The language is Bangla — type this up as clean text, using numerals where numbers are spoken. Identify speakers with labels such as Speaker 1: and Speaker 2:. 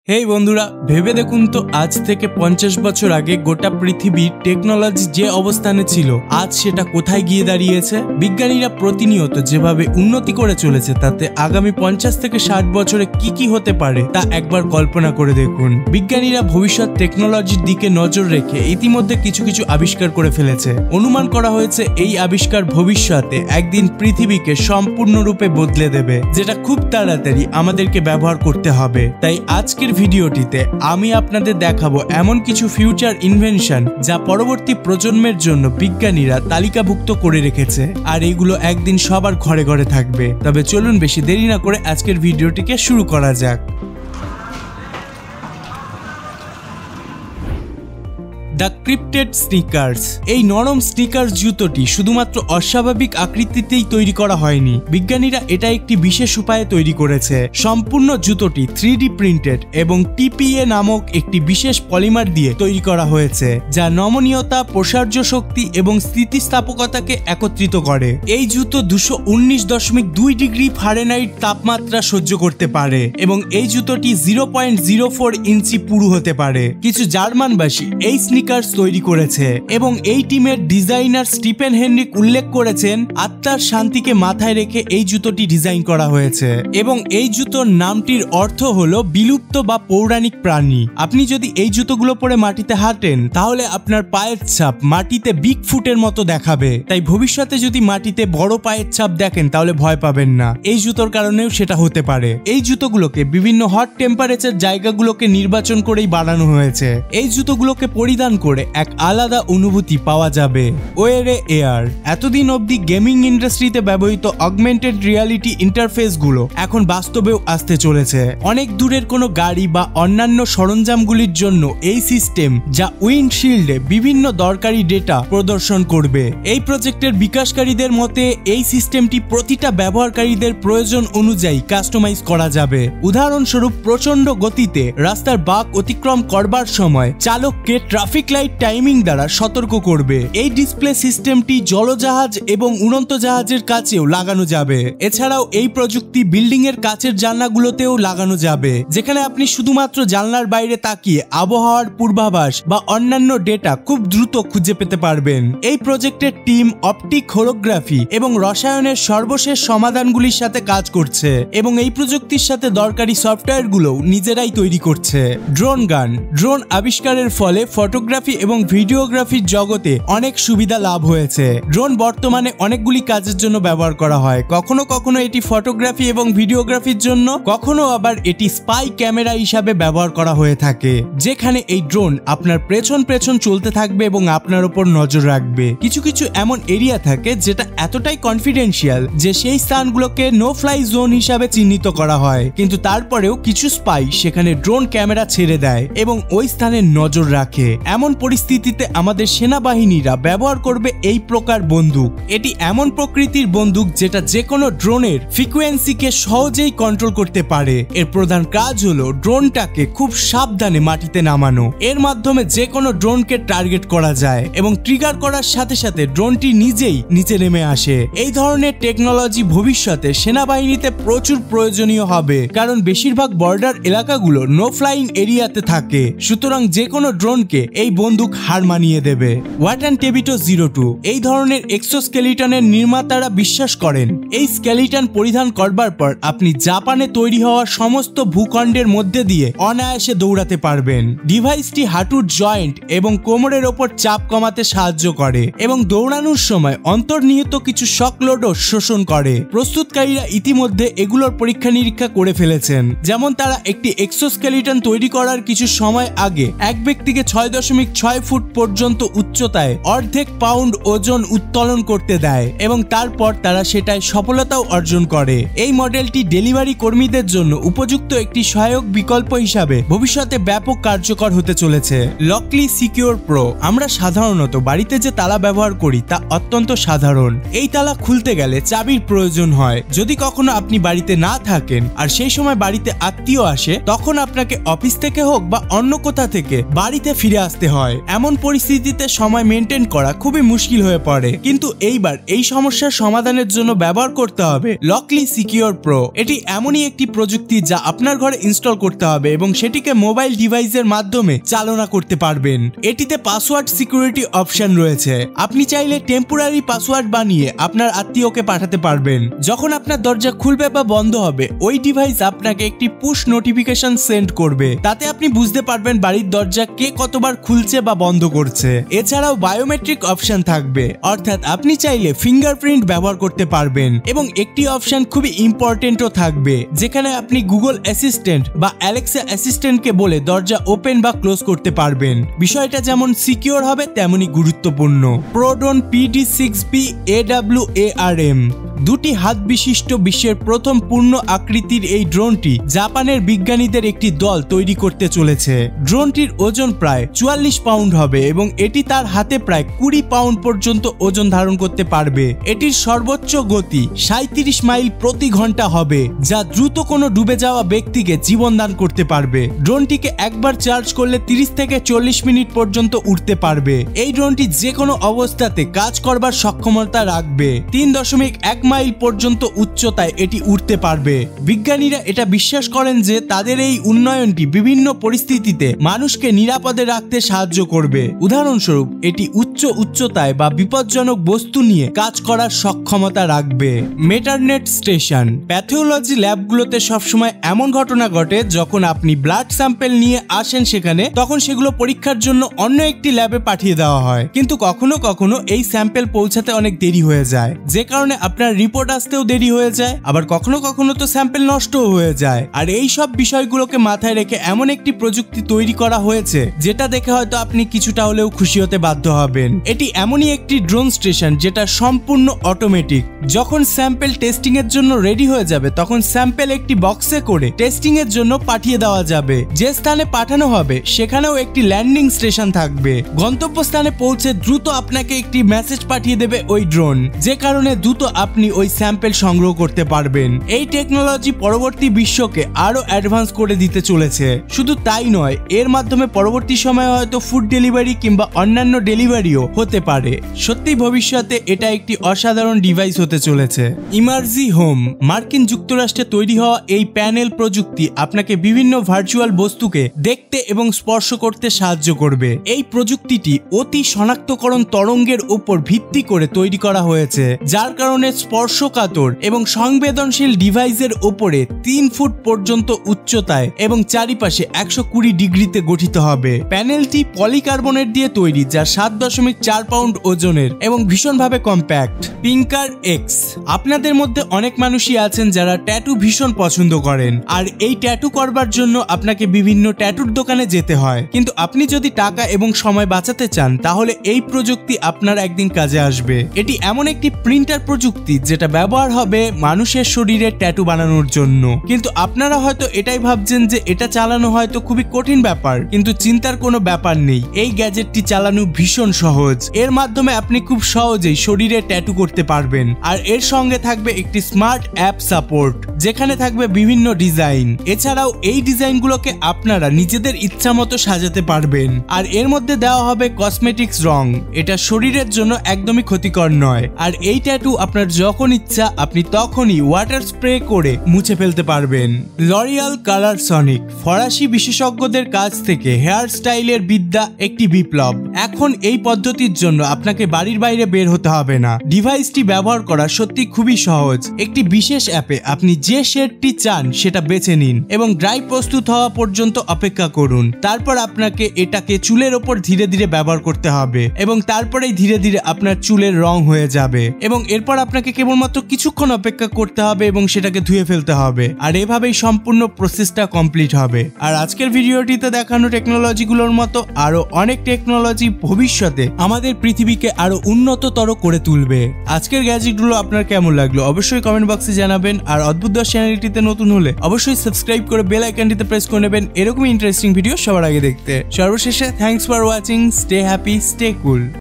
Speaker 1: হেই বন্ধুরা, ভেবে দেখুন তো আজ থেকে 50 বছর আগে গোটা পৃথিবীর টেকনোলজি যে অবস্থানে ছিল আজ সেটা কোথায় গিয়ে দাঁড়িয়েছে। বিজ্ঞানীরা প্রতিনিয়ত যেভাবে উন্নতি করে চলেছে তাতে আগামী 50 থেকে 60 বছরে কি হতে পারে তা একবার কল্পনা করে দেখুন। বিজ্ঞানীরা ভবিষ্যৎ টেকনোলজির দিকে নজর রেখে ইতিমধ্যে কিছু আবিষ্কার করে ফেলেছে। অনুমান করা হয়েছে এই আবিষ্কার ভবিষ্যতে একদিন পৃথিবীকে সম্পূর্ণরূপে বদলে দেবে, যেটা খুব তাড়াতাড়ি আমাদেরকে ব্যবহার করতে হবে। তাই আজকের ভিডিওটিতে আমি আপনাদের দেখাবো এমন কিছু ফিউচার ইনভেনশন যা পরবর্তী প্রজন্মের জন্য বিজ্ঞানীরা তালিকাভুক্ত করে রেখেছে, আর এগুলো একদিন সবার ঘরে ঘরে থাকবে। তবে চলুন বেশি দেরি না করে আজকের ভিডিওটিকে শুরু করা যাক। The crypted sneakers. এই নরম স্নিকার্স জুতোটি শুধুমাত্র অস্বাভাবিক আকৃতিতেই তৈরি করা হয়নি, বিজ্ঞানীরা এটা একটি বিশেষ উপায়ে তৈরি করেছে। সম্পূর্ণ জুতোটি 3D প্রিন্টেড এবং TPA নামক একটি বিশেষ পলিমার দিয়ে তৈরি করা হয়েছে, যা নমনীয়তা, প্রসার্য শক্তি এবং স্থিতিস্থাপকতাকে একত্রিত করে। এই জুতো 219.2 ডিগ্রি ফারেনহাইট তাপমাত্রা সহ্য করতে পারে এবং এই জুতোটি 0.04 ইঞ্চি পুরু হতে পারে। কিছু জার্মানবাসী এই তৈরি করেছে এবং এই টিমের ডিজাইনার স্টিফেন হেনরিক উল্লেখ করেছেন আত্মার শান্তিকে মাথায় রেখে এই জুতোটি ডিজাইন করা হয়েছে এবং এই জুতোর নামটির অর্থ হলো বিলুপ্ত বা পৌরাণিক প্রাণী। আপনি যদি এই জুতোগুলো পরে মাটিতে হাঁটেন তাহলে আপনার পায়ের ছাপ মাটিতে বিগ ফুটের মতো দেখাবে। তাই ভবিষ্যতে যদি মাটিতে বড় পায়ের ছাপ দেখেন তাহলে ভয় পাবেন না, এই জুতোর কারণেও সেটা হতে পারে। এই জুতোগুলোকে বিভিন্ন হট টেম্পারেচার জায়গাগুলোকে নির্বাচন করেই বানানো হয়েছে। এই জুতোগুলোকে পরিধান করে এক আলাদা অনুভূতি পাওয়া যাবে। ওয়ারে এয়ার। এতদিন অবধি গেমিং ইন্ডাস্ট্রিতে ব্যবহৃত অগমেন্টেড রিয়ালিটি ইন্টারফেস গুলো এখন বাস্তবেও আসতে চলেছে। অনেক দূরের কোনো গাড়ি বা অন্যান্য সরঞ্জামগুলির জন্য এই সিস্টেম, যা উইন্ডশিল্ডে বিভিন্ন দরকারি ডেটা প্রদর্শন করবে। এই প্রজেক্টের বিকাশকারীদের মতে এই সিস্টেমটি প্রতিটা ব্যবহারকারীদের প্রয়োজন অনুযায়ী কাস্টমাইজ করা যাবে। উদাহরণস্বরূপ, প্রচন্ড গতিতে রাস্তার বাঁক অতিক্রম করবার সময় চালককে ট্রাফিক লাইট টাইমিং দ্বারা সতর্ক করবে। এই ডিসপ্লে সিস্টেমটি জলজাহাজ এবং উড়ন্ত জাহাজের কাছেও লাগানো যাবে। এছাড়াও এই প্রযুক্তি বিল্ডিং এর কাছের জানলাগুলোতেও লাগানো যাবে, যেখানে আপনি শুধুমাত্র জানলার বাইরে তাকিয়ে আবহাওয়ার পূর্বাভাস বা অন্যান্য ডেটা খুব দ্রুত খুঁজে পেতে পারবেন। এই প্রজেক্টের টিম অপটিক হোলোগ্রাফি এবং রসায়নের সর্বশেষ সমাধানগুলির সাথে কাজ করছে এবং এই প্রযুক্তির সাথে দরকারি সফটওয়্যারগুলো নিজেরাই তৈরি করছে। ড্রোন গান। ড্রোন আবিষ্কারের ফলে ফটোগ্রাফি এবং ভিডিওগ্রাফির জগতে অনেক সুবিধা লাভ হয়েছে। ড্রোন বর্তমানে অনেকগুলি কাজের জন্য ব্যবহার করা হয়। কখনো কখনো এটি ফটোগ্রাফি এবং ভিডিওগ্রাফির জন্য, কখনো আবার এটি স্পাই ক্যামেরা হিসাবে ব্যবহার করা হয়ে থাকে, যেখানে এই ড্রোন আপনার পেছন চলতে থাকবে এবং আপনার উপর নজর রাখবে। কিছু এমন এরিয়া থাকে যেটা এতটাই কনফিডেন্সিয়াল যে সেই স্থানগুলোকে নো ফ্লাই জোন হিসাবে চিহ্নিত করা হয়, কিন্তু তারপরেও কিছু স্পাই সেখানে ড্রোন ক্যামেরা ছেড়ে দেয় এবং ওই স্থানে নজর রাখে। এমন পরিস্থিতিতে আমাদের সেনাবাহিনীরা ব্যবহার করবে এই প্রকার বন্দুক। এটি এমন প্রকৃতির বন্দুক যেটা যে কোনো ড্রোনের ফ্রিকোয়েন্সিকে সহজেই কন্ট্রোল করতে পারে। এর প্রধান কাজ হলো ড্রোনটাকে খুব সাবধানে মাটিতে নামানো। এর মাধ্যমে যে কোনো ড্রোনকে টার্গেট করা যায় এবং ট্রিগার করার সাথে সাথে ড্রোনটি নিজেই নিচে নেমে আসে। এই ধরনের টেকনোলজি ভবিষ্যতে সেনাবাহিনীতে প্রচুর প্রয়োজনীয় হবে, কারণ বেশিরভাগ বর্ডার এলাকাগুলো নো ফ্লাইং এরিয়াতে থাকে। সুতরাং যে কোনো ড্রোনকে এই বন্দুক হার মানিয়ে দেবে। ADVUT 02। এই ধরনের এক্সোস্কেলিটনের নির্মাতারা বিশ্বাস করেন এই স্কেলিটন পরিধান করবার পর আপনি জাপানে তৈরি হওয়া সমস্ত ভূখণ্ডের মধ্যে দিয়ে অনায়াসে দৌড়াতে পারবেন। ডিভাইসটি হাঁটুর জয়েন্ট এবং কোমরের ওপর চাপ কমাতে সাহায্য করে এবং দৌড়ানোর সময় অন্তর্নিহিত কিছু শক লোডও শোষণ করে। প্রস্তুতকারীরা ইতিমধ্যে এগুলোর পরীক্ষা নিরীক্ষা করে ফেলেছেন, যেমন তারা একটি এক্সোস্কেলিটন তৈরি করার কিছু সময় আগে এক ব্যক্তিকে 6.6 ফুট পর্যন্ত উচ্চতায় অর্ধেক পাউন্ড ওজন উত্তোলন করতে দেয় এবং তারপর তারা সেটায় সফলতাও অর্জন করে। এই মডেলটি ডেলিভারি কর্মীদের জন্য উপযুক্ত একটি সহায়ক বিকল্প হিসাবে ভবিষ্যতে ব্যাপক কার্যকর হতে চলেছে। Lockly Secure Pro. আমরা সাধারণত বাড়িতে যে তালা ব্যবহার করি তা অত্যন্ত সাধারণ। এই তালা খুলতে গেলে চাবির প্রয়োজন হয়। যদি কখনো আপনি বাড়িতে না থাকেন আর সেই সময় বাড়িতে আত্মীয় আসে, তখন আপনাকে অফিস থেকে হোক বা অন্য কোথা থেকে বাড়িতে ফিরে আসতে চালাতে হয়। এমন পরিস্থিতিতে সময় মেনটেন করা খুবই মুশকিল হয়ে পড়ে। কিন্তু এইবার এই সমস্যার সমাধানের জন্য ব্যবহার করতে হবে লকলি সিকিউর প্রো। এটি এমনই একটি প্রযুক্তি যা আপনার ঘরে ইনস্টল করতে হবে এবং সেটিকে মোবাইল ডিভাইসের মাধ্যমে চালনা করতে পারবেন। এটিতে পাসওয়ার্ড সিকিউরিটি অপশন রয়েছে। আপনি চাইলে টেম্পোরারি পাসওয়ার্ড বানিয়ে আপনার আত্মীয়কে পাঠাতে পারবেন। যখন আপনার দরজা খুলবে বা বন্ধ হবে, ওই ডিভাইস আপনাকে একটি পুশ নোটিফিকেশন সেন্ড করবে। তাতে আপনি বুঝতে পারবেন বাড়ির দরজা কে কতবার খুলছে বা বন্ধ করছে। এছাড়াও বায়োমেট্রিক অপশন থাকবে, অর্থাৎ আপনি চাইলে ফিঙ্গারপ্রিন্ট ব্যবহার করতে পারবেন। এবং একটি অপশন খুবই ইম্পর্টেন্টও থাকবে, যেখানে আপনি গুগল অ্যাসিস্ট্যান্ট বা অ্যালেক্সা অ্যাসিস্ট্যান্টকে বলে দরজা ওপেন বা ক্লোজ করতে পারবেন। বিষয়টা যেমন সিকিউর হবে তেমনই গুরুত্বপূর্ণ। প্রোড্রোন PD6B AWARM দুটি হাত বিশিষ্ট বিশ্বের প্রথম পূর্ণ আকৃতির এই ড্রোনটি জাপানের বিজ্ঞানীদের একটি দল তৈরি করতে চলেছে। ড্রোনটির ওজন প্রায় 44 পাউন্ড হবে এবং এটি তার হাতে প্রায় 20 পাউন্ড পর্যন্ত ওজন ধারণ করতে পারবে। এটির সর্বোচ্চ গতি 37 মাইল প্রতি ঘন্টা হবে, যা দ্রুত কোনো ডুবে যাওয়া ব্যক্তিকে জীবন দান করতে পারবে। ড্রোনটিকে একবার চার্জ করলে 30 থেকে 40 মিনিট পর্যন্ত উড়তে পারবে। এই ড্রোনটি যে কোনো অবস্থাতে কাজ করবার সক্ষমতা রাখবে। 3.1 মাইল পর্যন্ত উচ্চতায় এটি উঠতে পারবে। বিজ্ঞানীরা এটা বিশ্বাস করেন যে তাদের এই উন্নয়নটি বিভিন্ন পরিস্থিতিতে মানুষকে নিরাপদে রাখতে সাহায্য করবে। উদাহরণস্বরূপ, এটি উচ্চতায় বা বিপজ্জনক বস্তু নিয়ে কাজ করার সক্ষমতা রাখবে। মেটারনেট স্টেশন। প্যাথোলজি ল্যাবগুলোতে সবসময় এমন ঘটনা ঘটে যখন আপনি ব্লাড স্যাম্পেল নিয়ে আসেন সেখানে, তখন সেগুলো পরীক্ষার জন্য অন্য একটি ল্যাবে পাঠিয়ে দেওয়া হয়। কিন্তু কখনো কখনো এই স্যাম্পেল পৌঁছাতে অনেক দেরি হয়ে যায়, যে কারণে আপনার রিপোর্ট আসতেও দেরি হয়ে যায়। আবার কখনো কখনো তো স্যাম্পেল নষ্টও হয়ে যায়। আর এই সব বিষয়গুলোকে মাথায় রেখে এমন একটি প্রযুক্তি তৈরি করা হয়েছে যেটা দেখে হয়তো আপনি কিছুটা হলেও খুশি হতে বাধ্য হবেন। এটি এমনই একটি ড্রোন স্টেশন যেটা সম্পূর্ণ অটোমেটিক। যখন স্যাম্পেল টেস্টিং এর জন্য রেডি হয়ে যাবে, তখন স্যাম্পেল একটি বক্সে করে টেস্টিং এর জন্য পাঠিয়ে দেওয়া যাবে। যে স্থানে পাঠানো হবে সেখানেও একটি ল্যান্ডিং স্টেশন থাকবে। গন্তব্যস্থানে পৌঁছে দ্রুত আপনাকে একটি মেসেজ পাঠিয়ে দেবে ওই ড্রোন, যে কারণে দ্রুত আপনি ওই স্যাম্পেল সংগ্রহ করতে পারবেন। এই টেকনোলজি পরবর্তী বিশ্বকে আরো অ্যাডভান্স করে দিতে চলেছে। শুধু তাই নয়, এর মাধ্যমে পরবর্তী সময়ে হয়তো ফুড ডেলিভারি কিংবা অন্যান্য ডেলিভারিও হতে পারে। সত্যি ভবিষ্যতে এটা একটি অসাধারণ ডিভাইস হতে চলেছে। ইমার্জি হোম। মার্কিন যুক্তরাষ্ট্রে তৈরি হওয়া এই প্যানেল প্রযুক্তি আপনাকে বিভিন্ন ভার্চুয়াল বস্তুকে দেখতে এবং স্পর্শ করতে সাহায্য করবে। এই প্রযুক্তিটি অতি শনাক্তকরণ তরঙ্গের উপর ভিত্তি করে তৈরি করা হয়েছে, যার কারণে স্পর্শকাতর এবং সংবেদনশীল ডিভাইসের উপরে 3 ফুট পর্যন্ত উচ্চতায় এবং চারিপাশে 120 ডিগ্রিতে গঠিত হবে। প্যানেলটি পলিকার্বনেট দিয়ে তৈরি, যা 7.4 পাউন্ড ওজনের এবং ভীষণভাবে কম্প্যাক্ট। পিঙ্কার এক্স। আপনাদের মধ্যে অনেক মানুষই আছেন যারা ট্যাটু ভীষণ পছন্দ করেন, আর এই ট্যাটু করবার জন্য আপনাকে বিভিন্ন ট্যাটুর দোকানে যেতে হয়। কিন্তু আপনি যদি টাকা এবং সময় বাঁচাতে চান, তাহলে এই প্রযুক্তি আপনার একদিন কাজে আসবে। এটি এমন একটি প্রিন্টার প্রযুক্তি যেটা ব্যবহার হবে মানুষের শরীরে ট্যাটু বানানোর জন্য। কিন্তু আপনারা হয়তো এটাই ভাবছেন যে এটা চালানো হয়তো খুবই কঠিন ব্যাপার, কিন্তু চিন্তার কোনো ব্যাপার নেই। এই গ্যাজেটটি চালানো ভীষণ সহজ। এর মাধ্যমে আপনি খুব সহজেই শরীরে ট্যাটু করতে পারবেন। আর এর সঙ্গে থাকবে একটি স্মার্ট অ্যাপ সাপোর্ট, যেখানে থাকবে বিভিন্ন ডিজাইন। এছাড়াও এই ডিজাইনগুলোকে আপনারা নিজেদের ইচ্ছা মতো সাজাতে পারবেন। আর এর মধ্যে দেওয়া হবে কসমেটিক্স রং। এটা শরীরের জন্য একদমই ক্ষতিকর নয়। আর এই ট্যাটু আপনার যখন ইচ্ছা আপনি তখনই ওয়াটার স্প্রে করে মুছে ফেলতে পারবেন। L'Oreal colour sonic. ফরাসি বিশেষজ্ঞদের কাছ থেকে হেয়ার স্টাইলের বিদ্যা একটি বিপ্লব। এখন এই পদ্ধতির জন্য আপনাকে বাড়ির বাইরে বের হতে হবে না। ডিভাইসটি ব্যবহার করা সত্যি খুবই সহজ। একটি বিশেষ অ্যাপে আপনি যে শেডটি চান সেটা বেছে নিন এবং ড্রাই প্রস্তুত হওয়া পর্যন্ত অপেক্ষা করুন। তারপর আপনাকে এটাকে চুলের ওপর ধীরে ধীরে ব্যবহার করতে হবে এবং তারপরেই ধীরে ধীরে আপনার চুলের রং হয়ে যাবে এবং এরপর আপনাকে কেবলমাত্র কিছুক্ষণ অপেক্ষা করতে হবে এবং সেটাকে ধুয়ে ফেলতে হবে। আর এভাবেই সম্পূর্ণ প্রসেসটা কমপ্লিট হবে। আর আজকের ভিডিওটিতে দেখানো টেকনোলজিগুলোর মতো আরো অনেক টেকনোলজি ভবিষ্যতে আমাদের পৃথিবীকে আরো উন্নততর করে তুলবে। আজকের গ্যাজেটগুলো আপনার কেমন লাগলো অবশ্যই কমেন্ট বক্সে জানাবেন। আর অদ্ভুত চ্যানেলটিতে নতুন হলে অবশ্যই সাবস্ক্রাইব করে বেল আইকনটিতে প্রেস করে নেবেন এরকমই ইন্টারেস্টিং ভিডিও সবার আগে দেখতে। সর্বশেষে thanks for watching. Stay happy, stay cool.